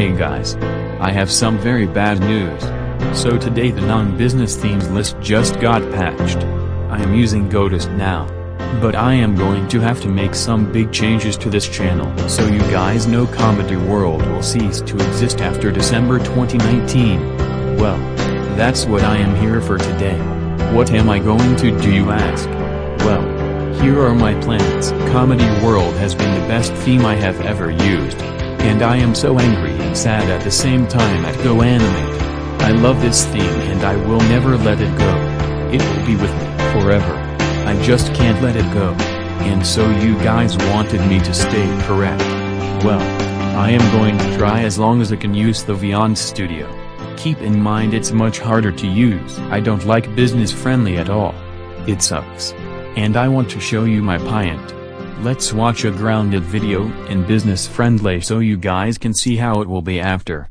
Hey guys. I have some very bad news. So today the non-business themes list just got patched. I am using Goatist now. But I am going to have to make some big changes to this channel. So you guys know Comedy World will cease to exist after December 2019. Well, that's what I am here for today. What am I going to do, you ask? Well, here are my plans. Comedy World has been the best theme I have ever used. And I am so angry and sad at the same time at GoAnimate. I love this theme and I will never let it go. It will be with me forever. I just can't let it go. And so you guys wanted me to stay correct. Well, I am going to try as long as I can use the Vyond Studio. Keep in mind it's much harder to use. I don't like business friendly at all. It sucks. And I want to show you my pint. Let's watch a grounded video in business friendly so you guys can see how it will be after.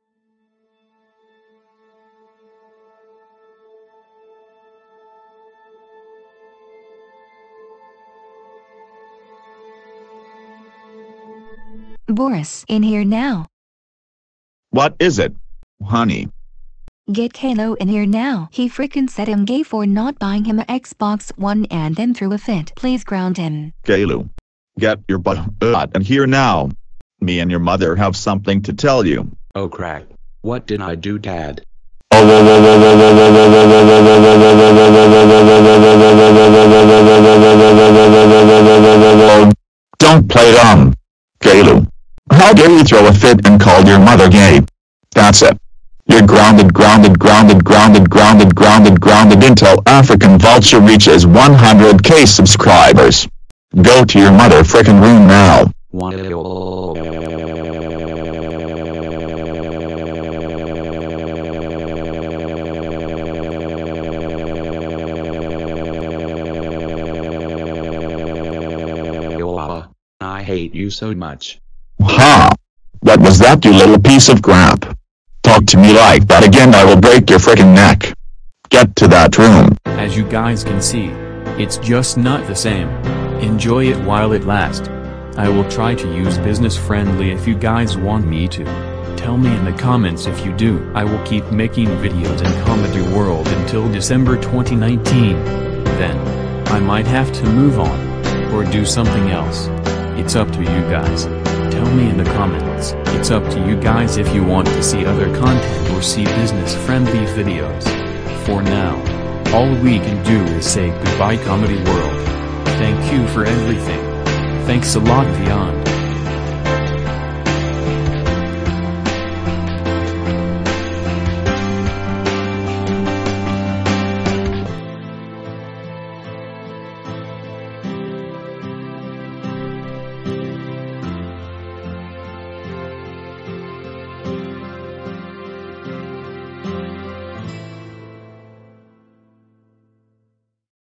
Boris in here now. What is it, honey? Get Kalo in here now. He freaking said I'm gay for not buying him a Xbox One and then threw a fit. Please ground him. Kalu, get your butt out in here now. Me and your mother have something to tell you. Oh crap. What did I do, Dad? Don't play dumb, Kalu. How dare you throw a fit and call your mother gay? That's it. You're grounded until African Vulture reaches 100k subscribers. Go to your mother frickin' room now. I hate you so much. Ha! What was that, you little piece of crap? Talk to me like that again, I will break your frickin' neck. Get to that room. As you guys can see, it's just not the same. Enjoy it while it lasts. I will try to use business friendly if you guys want me to. Tell me in the comments if you do. I will keep making videos in Comedy World until December 2019. Then, I might have to move on. Or do something else. It's up to you guys. Tell me in the comments. It's up to you guys if you want to see other content or see business-friendly videos. For now, all we can do is say goodbye Comedy World. Thank you for everything. Thanks a lot, Vyond.